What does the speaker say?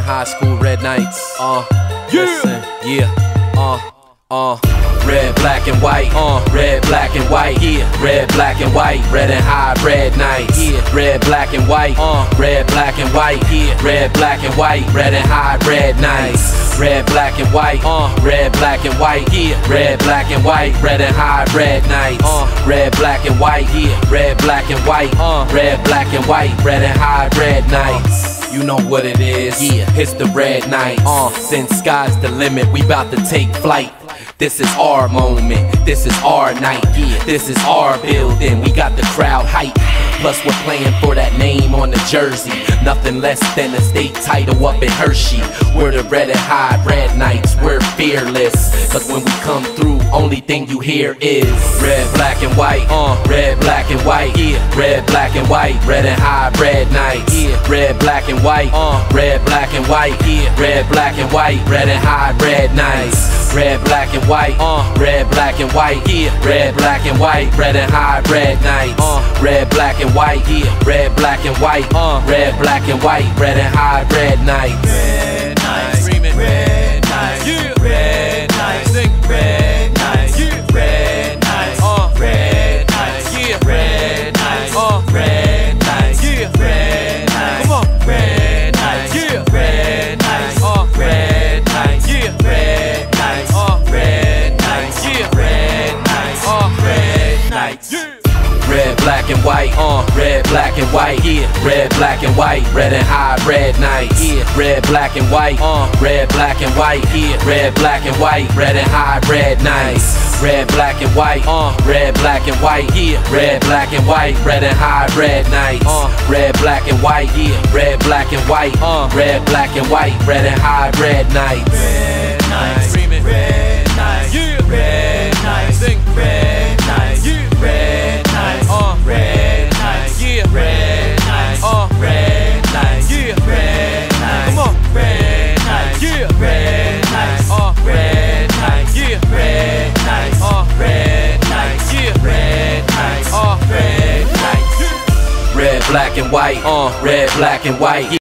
high school red nights. Listen, yeah. Red, black, and white. Red, black, and white. Yeah. Red, black, and white. Red and high, red nights. Yeah. Red, black, and white. Red, black, and white. Yeah. Red, black, and white. Red and high, red nights. Red, black, and white. Red, black, and white. Yeah. Red, black, and white. Red and high, red nights. Red, black, and white. Yeah. Red, black, and white. Red, black, and white. Red and high, red nights. You know what it is, yeah. It's the red night. Since sky's the limit, we bout to take flight. This is our moment, this is our night, yeah. This is our building, we got the crowd hype. Plus we're playing for that name on the jersey. Nothing less than a state title up in Hershey. We're the red and high red nights, we're fearless. Cause when we come through, only thing you hear is red, black, and white. Red, black, and white. Yeah. Red, black, and white. Red and high red nights. Yeah. Red, black, and white. Red, black, and white. Yeah. Red, black, and white. Red and high red nights. Red, black, and white. Red, black, and white. Yeah. Red, black, and white. Red and high red nights. Red, black, and white. Yeah. Red, black, and white. Red, black, and white. Red and high red nights. Red nights. Red nights. Yeah. Red nights. Sing red nights. Yeah. Red nights. Red nights. Yeah. Red nights. Red nights. Yeah. Red nights. Come on. Red nights. Yeah. Red nights. Red nights. Yeah. Red nights. Red nights. Yeah. Red nights. Red nights. Red, black, and white. Red, black, and white. Yeah. Red, black, and white. Red and high red nights. Yeah. Red, black, and white. Red, black, and white. Yeah. Red, black, and white. Red and high red nights. Red, black, and white. Red, black, and white. Yeah. Red, black, and white. Red and high red nights. Red, black, and white. Yeah. Red, black, and white. Red, black, and white. Red and high red nights. Red nights. Red nights. Yeah. Red nights. Sing red nights. Yeah. Red nights. Red nights. Yeah. Red nights. Red nights. Yeah. Red nights. Come on. Red nights. Yeah. Red nights. Red nights. Yeah. Red nights. Red nights. Yeah. Red nights. Red nights. Red, black, and white. Red, black, and white.